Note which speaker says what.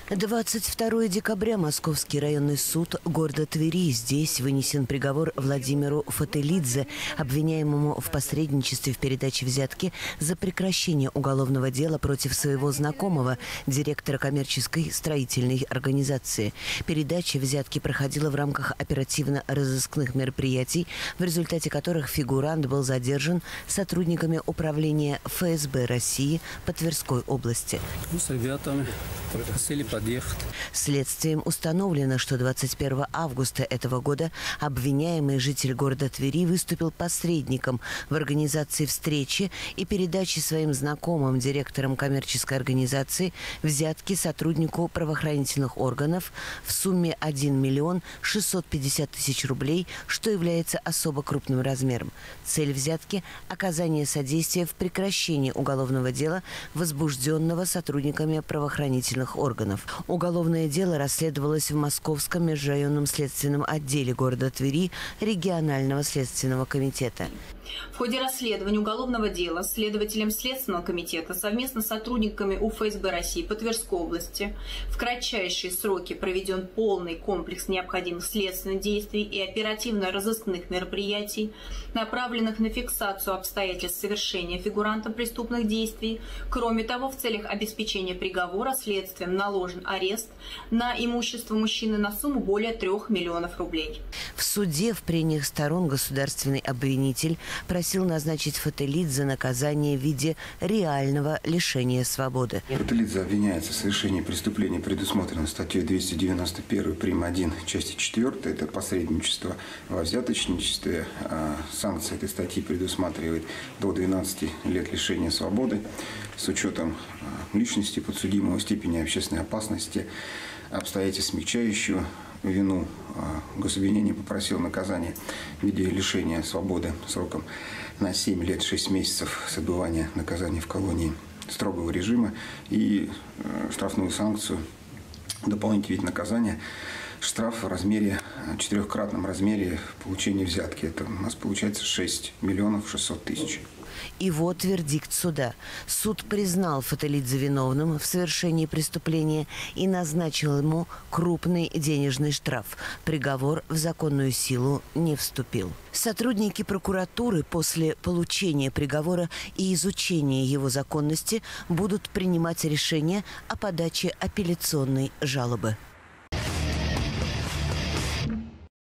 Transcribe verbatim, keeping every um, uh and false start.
Speaker 1: двадцать второго декабря Московский районный суд города Твери. Здесь вынесен приговор Владимиру Фателидзе, обвиняемому в посредничестве в передаче взятки за прекращение уголовного дела против своего знакомого, директора коммерческой строительной организации. Передача взятки проходила в рамках оперативно-розыскных мероприятий, в результате которых фигурант был задержан сотрудниками управления эф эс бэ России по Тверской области.
Speaker 2: Ну, с ребятами попросили подъехать.
Speaker 1: Следствием установлено, что двадцать первого августа этого года обвиняемый житель города Твери выступил посредником в организации встречи и передаче своим знакомым, директорам коммерческой организации, взятки сотруднику правоохранительных органов в сумме один миллион шестьсот пятьдесят тысяч рублей, что является особо крупным размером. Цель взятки – оказание содействия в прекращении уголовного дела, возбужденного сотрудниками правоохранительных органов. Уголовное дело расследовалось в Московском межрайонном следственном отделе города Твери регионального следственного комитета.
Speaker 3: В ходе расследования уголовного дела следователем Следственного комитета совместно с сотрудниками у эф эс бэ России по Тверской области в кратчайшие сроки проведен полный комплекс необходимых следственных действий и оперативно-розыскных мероприятий, направленных на фиксацию обстоятельств совершения фигурантом преступных действий. Кроме того, в целях обеспечения приговора следствием наложен арест на имущество мужчины на сумму более трех миллионов рублей.
Speaker 1: В суде в прениях сторон государственный обвинитель просил назначить Фателидзе наказание в виде реального лишения свободы.
Speaker 4: Фателидзе обвиняется в совершении преступления, предусмотрено статьей двести девяносто один прим. один части четвёртой. Это посредничество во взяточничестве. Санкция этой статьи предусматривает до двенадцати лет лишения свободы с учетом личности подсудимого, степени общественной опасности, обстоятельств смягчающего вину. Гособвинение попросил наказание в виде лишения свободы сроком на семь лет шесть месяцев с отбывания наказания в колонии строгого режима и штрафную санкцию, дополнительный вид наказания, штраф в размере, четырехкратном размере получения взятки. Это у нас получается шесть миллионов шестьсот тысяч.
Speaker 1: И вот вердикт суда. Суд признал Фателидзе виновным в совершении преступления и назначил ему крупный денежный штраф. Приговор в законную силу не вступил. Сотрудники прокуратуры после получения приговора и изучения его законности будут принимать решение о подаче апелляционной жалобы.